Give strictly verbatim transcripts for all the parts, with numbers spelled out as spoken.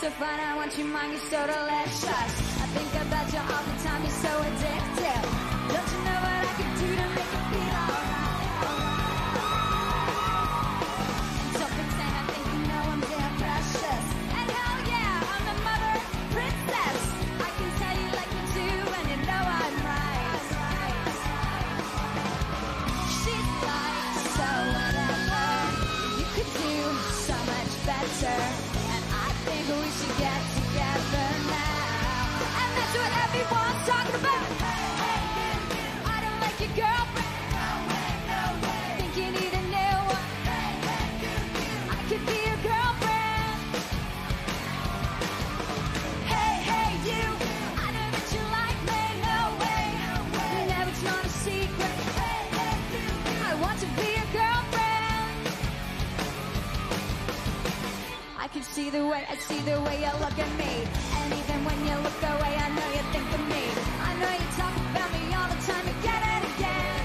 so fine, I want you mine, you're so delicious. I think about you all the time, you're so addictive. Don't you know what I could do to make you feel alright? Don't pretend I think you know I'm damn precious. And hell yeah, I'm the mother princess. I can tell you like you do, and you know I'm right. She's like, so whatever, you could do so much better. And I think we should get together now. And that's what everyone's talking about. I don't like your girlfriend. Think you need a new one. I could be your girlfriend. Hey, hey, you. I know that you like me. No way. Now it's not a secret. I want to be your girlfriend. I can see the way, I see the way you look at me. And even when you look away, I know you think of me. I know you talk about me all the time, again and again.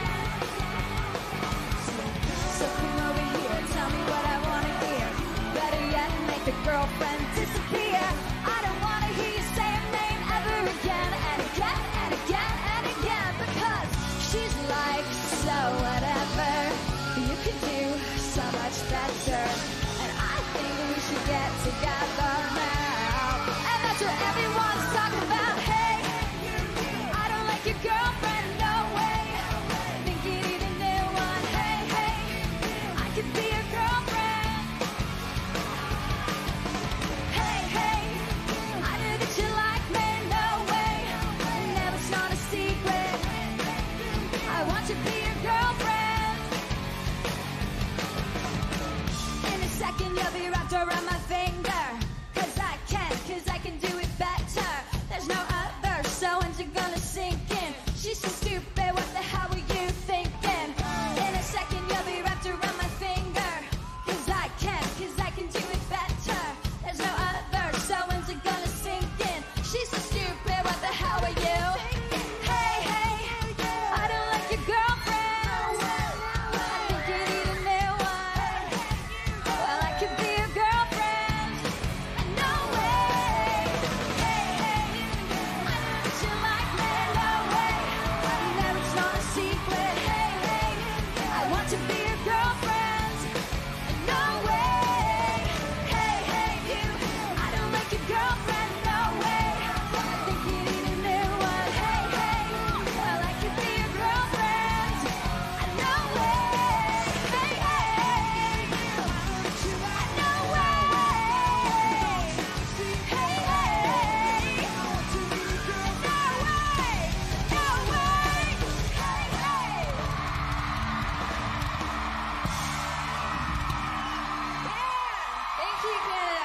So come over here, tell me what I want to hear. Better yet, make the girlfriend disappear. I don't want to hear you say her name ever again and again and again and again. Because she's like, so whatever, you can do so much better. And I think we should get together now. And that's what everyone's talking about. Hey, I don't like your girlfriend, no way. Think you need a new one. Hey, hey, I could be your girlfriend. Hey, hey, I know that you like me, no way. Now it's not a secret. I want to be your girlfriend. In a second you'll be wrapped around my finger. Cause I can, cause I can do it better. There's no other, so when's it gonna sink in? She's so stupid, what the hell were you thinking? In a second you'll be wrapped around my finger. Cause I can, cause I can do it better. There's no other, so when's it gonna sink in? She's so stupid, what the hell are you? Hey, hey, I don't like your girlfriend. I think you need a new one. Well, I could be your girlfriend. No way. Hey, hey, I know that you like me. No way. Now it's not a secret. Hey, hey, I want to be your girlfriend. No way. Hey, hey, you. I don't like your girlfriend. No way. I think you need a new one. Hey, hey, well, I could be your girlfriend. No way. Hey, hey, no way. Hey, hey, no way. No way. Hey, hey. Yeah. Thank you, Canada.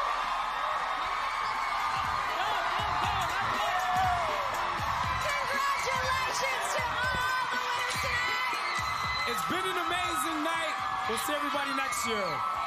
Congratulations to all the winners tonight. It's been an amazing night. We'll see everybody next year.